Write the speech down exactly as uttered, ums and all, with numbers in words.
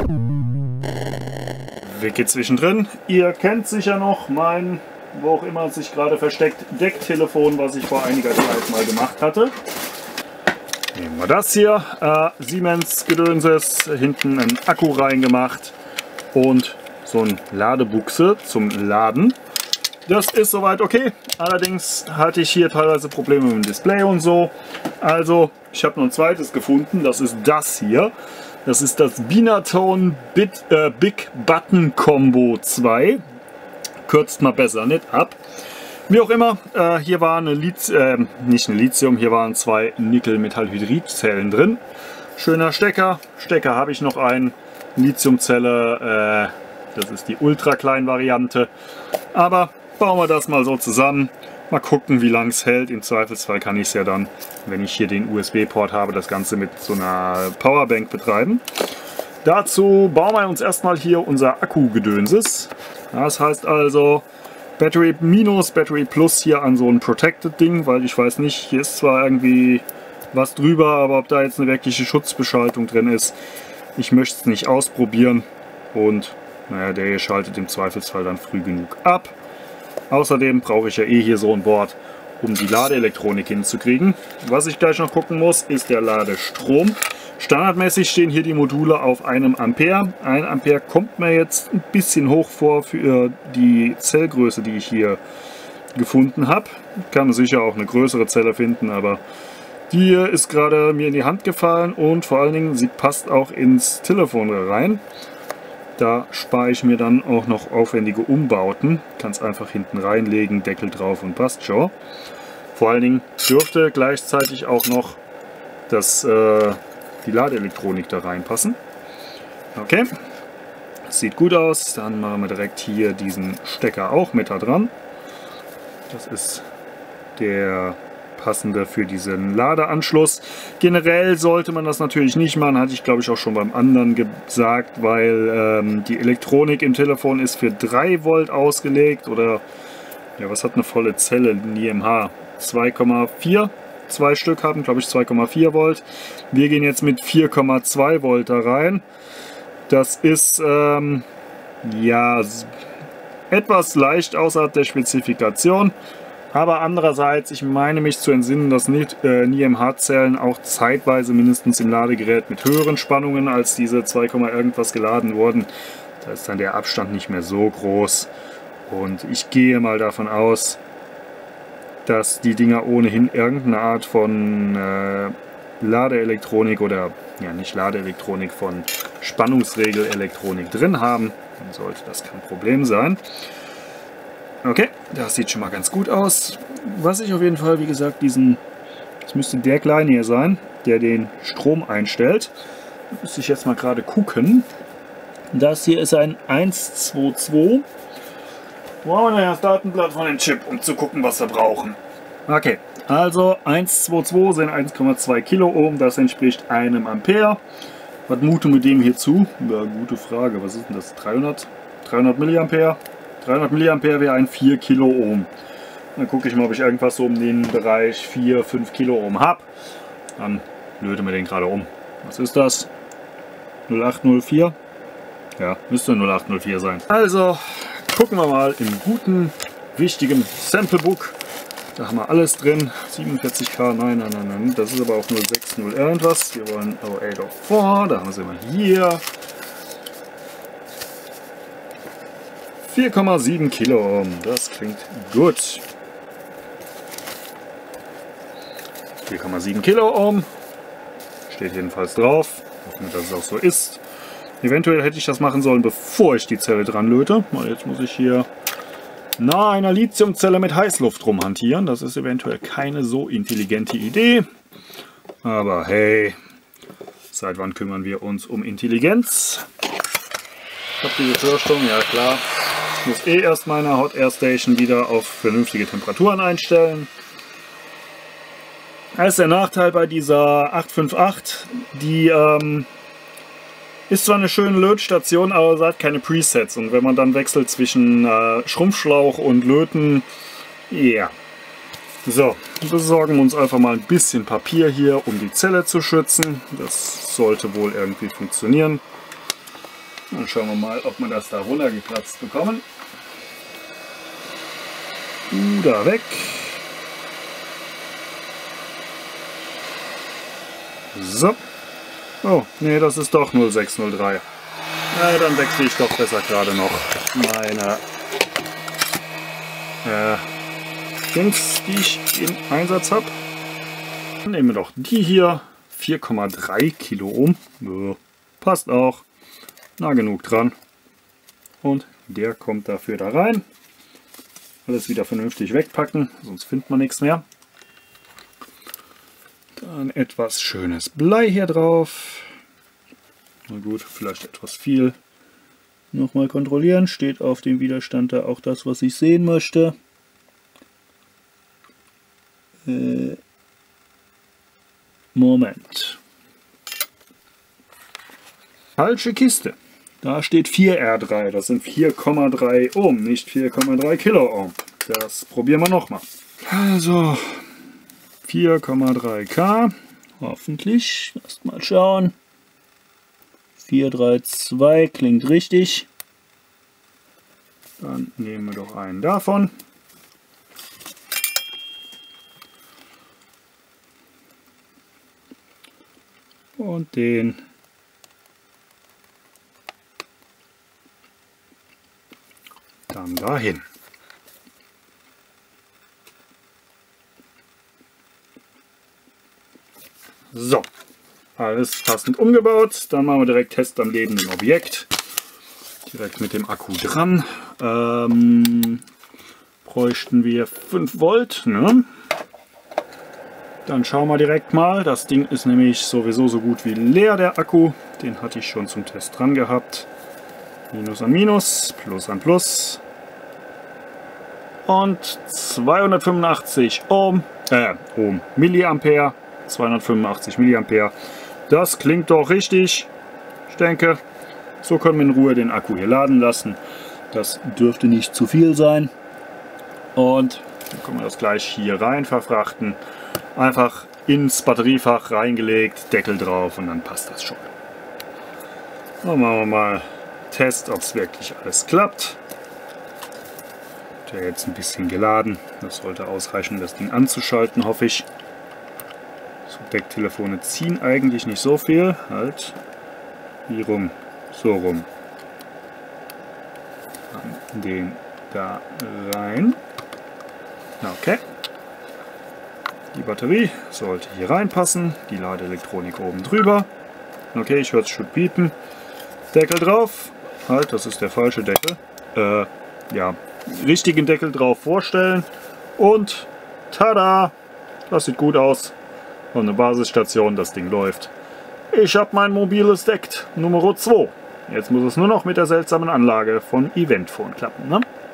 Wicke zwischendrin. Ihr kennt sicher noch mein, wo auch immer es sich gerade versteckt, Decktelefon, was ich vor einiger Zeit mal gemacht hatte. Nehmen wir das hier. Äh, Siemens Gedönses, hinten einen Akku reingemacht und so ein Ladebuchse zum Laden. Das ist soweit okay. Allerdings hatte ich hier teilweise Probleme mit dem Display und so. Also ich habe noch ein zweites gefunden. Das ist das hier. Das ist das Binatone Bit, äh, Big Button Combo zwei. Kürzt mal besser nicht ab. Wie auch immer, äh, hier war eine Lithium, äh, nicht ein Lithium, hier waren zwei Nickel-Metallhydrid-Zellen drin. Schöner Stecker. Stecker habe ich noch einen. Lithiumzelle, äh, das ist die ultra kleine Variante. Aber bauen wir das mal so zusammen. Mal gucken, wie lang es hält. Im Zweifelsfall kann ich es ja dann, wenn ich hier den U S B-Port habe, das Ganze mit so einer Powerbank betreiben. Dazu bauen wir uns erstmal hier unser Akku-Gedönses. Das heißt also Battery Minus, Battery Plus hier an so ein Protected Ding, weil ich weiß nicht, hier ist zwar irgendwie was drüber, aber ob da jetzt eine wirkliche Schutzbeschaltung drin ist, ich möchte es nicht ausprobieren. Und naja, der hier schaltet im Zweifelsfall dann früh genug ab. Außerdem brauche ich ja eh hier so ein Board, um die Ladeelektronik hinzukriegen. Was ich gleich noch gucken muss, ist der Ladestrom. Standardmäßig stehen hier die Module auf einem Ampere. ein Ampere kommt mir jetzt ein bisschen hoch vor für die Zellgröße, die ich hier gefunden habe. Kann sicher auch eine größere Zelle finden, aber die hier ist gerade mir in die Hand gefallen und vor allen Dingen, sie passt auch ins Telefon rein. Da spare ich mir dann auch noch aufwendige Umbauten. Kann es einfach hinten reinlegen, Deckel drauf und passt schon. Vor allen Dingen dürfte gleichzeitig auch noch das, äh, die Ladeelektronik da reinpassen. Okay, das sieht gut aus. Dann machen wir direkt hier diesen Stecker auch mit da dran. Das ist der passende für diesen Ladeanschluss. Generell sollte man das natürlich nicht machen, hatte ich glaube ich auch schon beim anderen gesagt, weil ähm, die Elektronik im Telefon ist für drei Volt ausgelegt oder ja, was hat eine volle Zelle, ein I M H? zwei Komma vier, zwei Stück haben glaube ich zwei Komma vier Volt. Wir gehen jetzt mit vier Komma zwei Volt da rein. Das ist ähm, ja etwas leicht außerhalb der Spezifikation. Aber andererseits, ich meine mich zu entsinnen, dass N I M H-Zellen auch zeitweise mindestens im Ladegerät mit höheren Spannungen als diese zwei, irgendwas geladen wurden. Da ist dann der Abstand nicht mehr so groß. Und ich gehe mal davon aus, dass die Dinger ohnehin irgendeine Art von äh, Ladeelektronik oder, ja nicht Ladeelektronik, von Spannungsregelelektronik drin haben. Dann sollte das kein Problem sein. Okay, das sieht schon mal ganz gut aus. Was ich auf jeden Fall, wie gesagt, diesen, das müsste der kleine hier sein, der den Strom einstellt. Da müsste ich jetzt mal gerade gucken. Das hier ist ein eins zwei zwei. Wo haben wir denn das Datenblatt von dem Chip, um zu gucken, was wir brauchen? Okay, also eins zwei zwei sind eins Komma zwei Kiloohm, das entspricht einem Ampere. Was muten wir dem hier zu? Ja, gute Frage. Was ist denn das? dreihundert, dreihundert Milliampere? dreihundert Milliampere wäre ein vier Kiloohm. Dann gucke ich mal, ob ich irgendwas so um den Bereich vier, fünf Kiloohm habe. Dann löten wir den gerade um. Was ist das? null acht null vier? Ja, müsste null acht null vier sein. Also gucken wir mal im guten, wichtigen Samplebook. Da haben wir alles drin. siebenundvierzig K, nein, nein, nein, nein. Das ist aber auch null sechs null irgendwas. Wir wollen oh acht oh vier, da haben wir sie mal hier. vier Komma sieben Kiloohm, das klingt gut. vier Komma sieben Kiloohm, steht jedenfalls drauf, hoffen wir, dass es auch so ist. Eventuell hätte ich das machen sollen, bevor ich die Zelle dran löte. Jetzt muss ich hier nahe einer Lithiumzelle mit Heißluft rumhantieren. Das ist eventuell keine so intelligente Idee. Aber hey, seit wann kümmern wir uns um Intelligenz? Ich habe die Befürchtung, ja klar. Ich muss eh erst meine Hot Air Station wieder auf vernünftige Temperaturen einstellen. Das ist der Nachteil bei dieser acht fünf acht. Die ähm, ist zwar eine schöne Lötstation, aber sie hat keine Presets. Und wenn man dann wechselt zwischen äh, Schrumpfschlauch und Löten, ja. Yeah. So, besorgen wir uns einfach mal ein bisschen Papier hier, um die Zelle zu schützen. Das sollte wohl irgendwie funktionieren. Dann schauen wir mal, ob wir das da runtergekratzt bekommen. Uh, da weg. So. Oh, nee, das ist doch null sechs null drei. Na, dann wechsle ich doch besser gerade noch meine äh, Dings, die ich im Einsatz habe. Dann nehmen wir doch die hier. vier Komma drei Kiloohm. Ja, passt auch. Na, genug dran. Und der kommt dafür da rein. Alles wieder vernünftig wegpacken, sonst findet man nichts mehr. Dann etwas schönes Blei hier drauf. Na gut, vielleicht etwas viel. Nochmal kontrollieren. Steht auf dem Widerstand da auch das, was ich sehen möchte. Äh, Moment. Falsche Kiste. Da steht vier R drei. Das sind vier Komma drei Ohm, nicht vier Komma drei Kiloohm. Das probieren wir nochmal. Also vier Komma drei K. Hoffentlich. Lasst mal schauen. vier drei zwei klingt richtig. Dann nehmen wir doch einen davon. Und den dann dahin. So, alles passend umgebaut. Dann machen wir direkt Test am lebenden Objekt. Direkt mit dem Akku dran. Ähm, bräuchten wir fünf Volt. Ne? Dann schauen wir direkt mal. Das Ding ist nämlich sowieso so gut wie leer, der Akku. Den hatte ich schon zum Test dran gehabt. Minus an Minus, Plus an Plus. Und zweihundertfünfundachtzig Ohm, äh, Ohm, Milliampere. zweihundertfünfundachtzig Milliampere. Das klingt doch richtig. Ich denke, so können wir in Ruhe den Akku hier laden lassen. Das dürfte nicht zu viel sein. Und dann können wir das gleich hier rein verfrachten. Einfach ins Batteriefach reingelegt, Deckel drauf und dann passt das schon. Dann machen wir mal Test, ob es wirklich alles klappt. Der jetzt ein bisschen geladen. Das sollte ausreichen, das Ding anzuschalten, hoffe ich. So, Decktelefone ziehen eigentlich nicht so viel. Halt. Wie rum? So rum. Dann den da rein. Okay. Die Batterie sollte hier reinpassen. Die Ladeelektronik oben drüber. Okay, ich höre es schon piepen. Deckel drauf. Halt, das ist der falsche Deckel. Äh, ja, richtigen Deckel drauf vorstellen. Und tada! Das sieht gut aus. Und eine Basisstation, das Ding läuft. Ich habe mein mobiles Deck Nummer zwei. Jetzt muss es nur noch mit der seltsamen Anlage von Eventphone klappen, ne?